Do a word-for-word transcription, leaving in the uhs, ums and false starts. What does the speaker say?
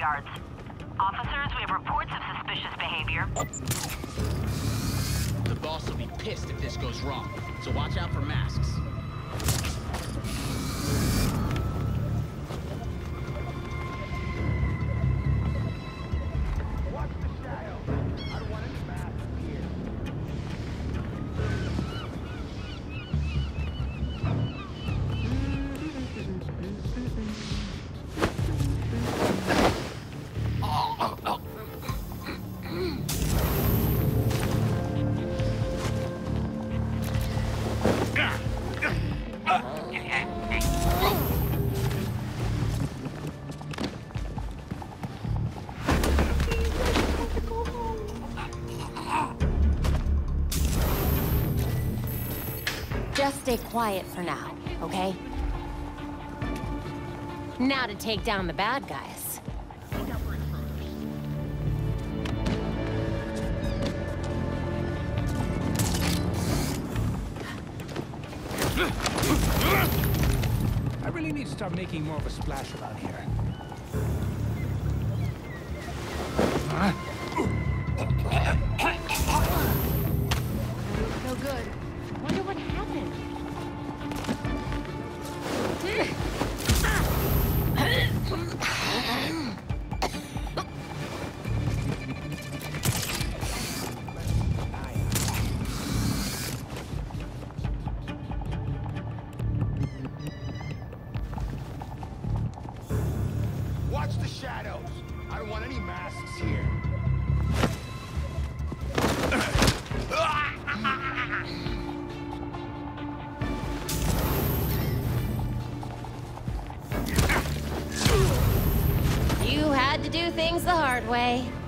yards. Officers, we have reports of suspicious behavior. The boss will be pissed if this goes wrong, so watch out for masks. Watch the shadow. I don't want any masks here. Just stay quiet for now, okay? Now to take down the bad guys. Look out for intruders. I really need to start making more of a splash around here. Huh? So good. Wonder what happened. Watch the shadows. I don't want any masks here. You had to do things the hard way.